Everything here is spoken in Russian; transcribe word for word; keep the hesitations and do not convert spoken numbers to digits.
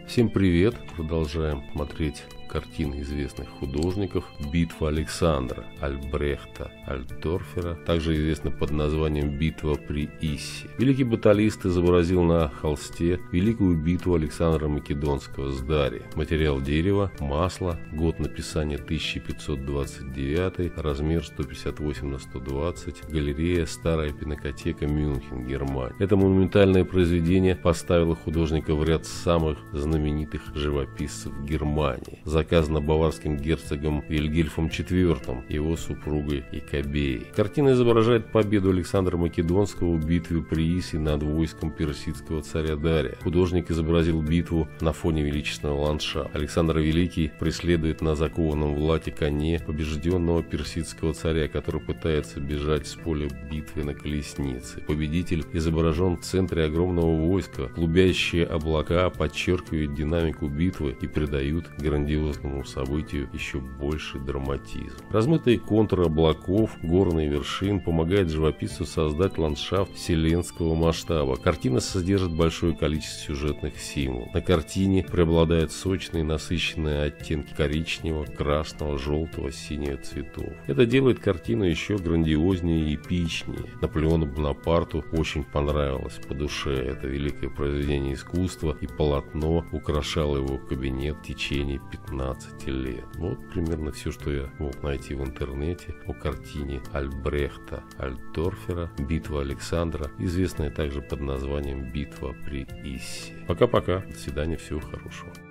Всем привет! Продолжаем смотреть картины известных художников. «Битва Александра» Альбрехта Альтдорфера, также известна под названием «Битва при Иссе». Великий баталист изобразил на холсте великую битву Александра Македонского с Дарией. Материал дерево, масло, год написания тысяча пятьсот двадцать девять, размер сто пятьдесят восемь на сто двадцать, галерея Старая пинакотека, Мюнхен, Германия. Это монументальное произведение поставило художника в ряд самых знаменитых живописцев Германии. Заказано баварским герцогом Вильгельмом четвёртым, его супругой Якобеей. Картина изображает победу Александра Македонского в битве при Иссе над войском персидского царя Дария. Художник изобразил битву на фоне величественного ландшафта. Александр Великий преследует на закованном в лате коне побежденного персидского царя, который пытается бежать с поля битвы на колеснице. Победитель изображен в центре огромного войска. Клубящие облака подчеркивают динамику битвы и придают грандиозному событию еще больше драматизм. Размытые контуры облаков, горные вершин помогают живописцу создать ландшафт вселенского масштаба. Картина содержит большое количество сюжетных символов. На картине преобладают сочные насыщенные оттенки коричневого, красного, желтого, синего цветов. Это делает картину еще грандиознее и эпичнее. Наполеону Бонапарту очень понравилось по душе это великое произведение искусства, и полотно украшало его кабинет в течение пятнадцати лет. Вот примерно все, что я мог найти в интернете о картине Альбрехта Альтдорфера «Битва Александра», известная также под названием «Битва при Иссе». Пока-пока, до свидания, всего хорошего.